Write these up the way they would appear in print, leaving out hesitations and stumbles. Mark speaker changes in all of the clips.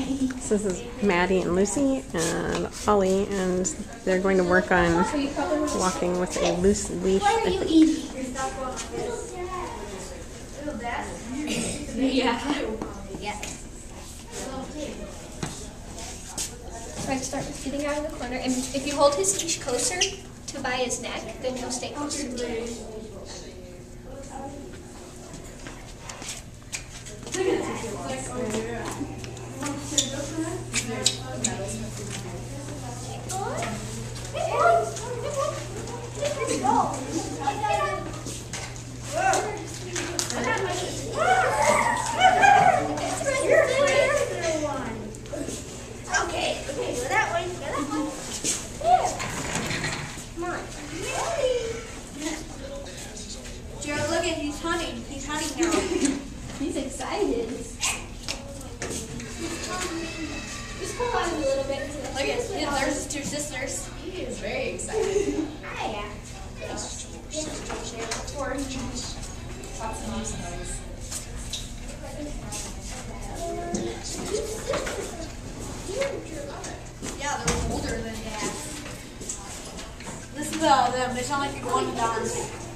Speaker 1: So this is Maddie and Lucy and Ollie, and they're going to work on walking with a loose leash.
Speaker 2: What are you eating? Yeah.
Speaker 3: So I'd start with getting out of the corner, and if you hold his leash closer to by his neck, then he'll stay closer to you.
Speaker 2: Jared, look at he's hunting. He's hunting now.
Speaker 3: He's excited. Just pull on him a little bit.
Speaker 2: Look at there's his two sisters.
Speaker 4: He is very excited.
Speaker 2: Hiya.
Speaker 4: Lots of noise.
Speaker 2: Yeah, they're older than Dad. Listen to all of them. They sound like they're going to dance.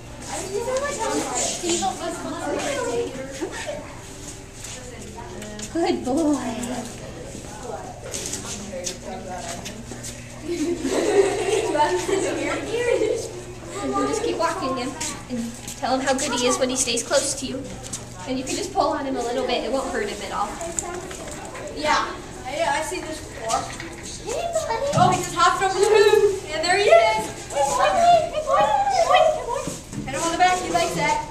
Speaker 3: Good boy. And you just keep walking him and tell him how good he is when he stays close to you. And you can just pull on him a little bit. It won't hurt him at all.
Speaker 2: Yeah, I see this before. Oh, he just hopped over the roof. And there he is. Hit him on the back. He likes that.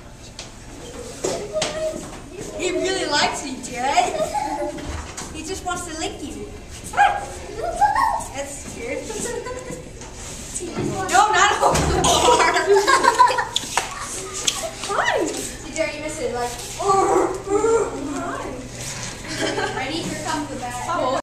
Speaker 2: He really likes you, Jared. He just wants to lick you. That's weird. No, not over the bar. Hi. See, Jared, you missed it. Like, ready? Here comes the bag.